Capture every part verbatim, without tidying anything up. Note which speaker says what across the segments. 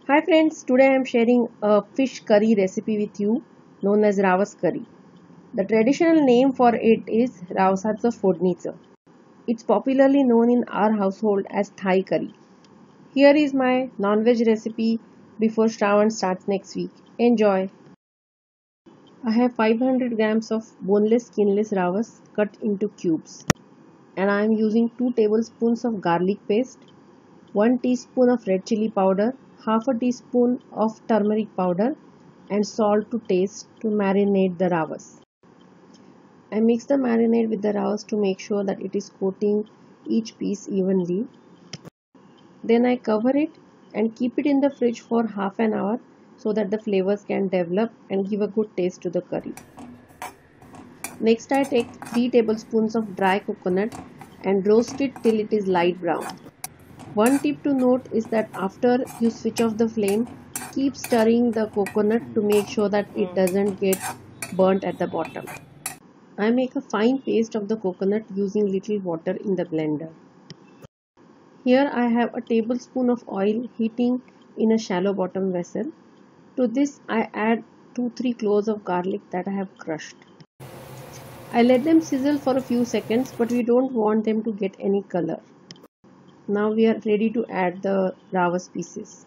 Speaker 1: Hi friends, today I am sharing a fish curry recipe with you known as Ravas curry. The traditional name for it is Ravsaचं फोडणीचं. It's popularly known in our household as Thai curry. Here is my non-veg recipe before Shravan starts next week. Enjoy! I have five hundred grams of boneless skinless ravas cut into cubes, and I am using two tablespoons of garlic paste, one teaspoon of red chili powder, half a teaspoon of turmeric powder and salt to taste to marinate the ravas. I mix the marinade with the ravas to make sure that it is coating each piece evenly. Then I cover it and keep it in the fridge for half an hour so that the flavors can develop and give a good taste to the curry. Next I take three tablespoons of dry coconut and roast it till it is light brown. One tip to note is that after you switch off the flame, keep stirring the coconut to make sure that it doesn't get burnt at the bottom. I make a fine paste of the coconut using little water in the blender. Here I have a tablespoon of oil heating in a shallow bottom vessel. To this I add two to three cloves of garlic that I have crushed. I let them sizzle for a few seconds, but we don't want them to get any color. Now we are ready to add the ravas pieces.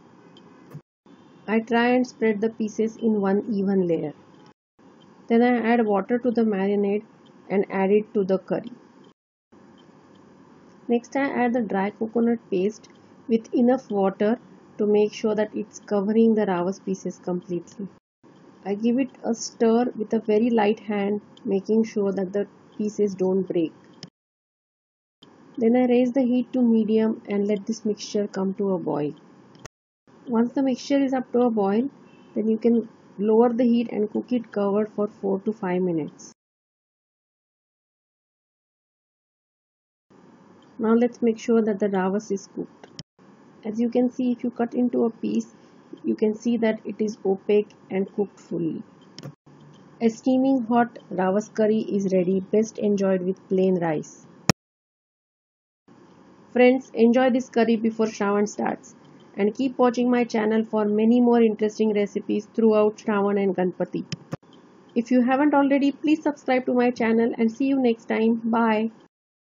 Speaker 1: I try and spread the pieces in one even layer. Then I add water to the marinade and add it to the curry. Next I add the dry coconut paste with enough water to make sure that it's covering the ravas pieces completely. I give it a stir with a very light hand, making sure that the pieces don't break. Then I raise the heat to medium and let this mixture come to a boil. Once the mixture is up to a boil, then you can lower the heat and cook it covered for four to five minutes. Now let's make sure that the ravas is cooked. As you can see, if you cut into a piece, you can see that it is opaque and cooked fully. A steaming hot ravas curry is ready, best enjoyed with plain rice. Friends, enjoy this curry before Shravan starts and keep watching my channel for many more interesting recipes throughout Shravan and Ganpati. If you haven't already, please subscribe to my channel and see you next time. Bye.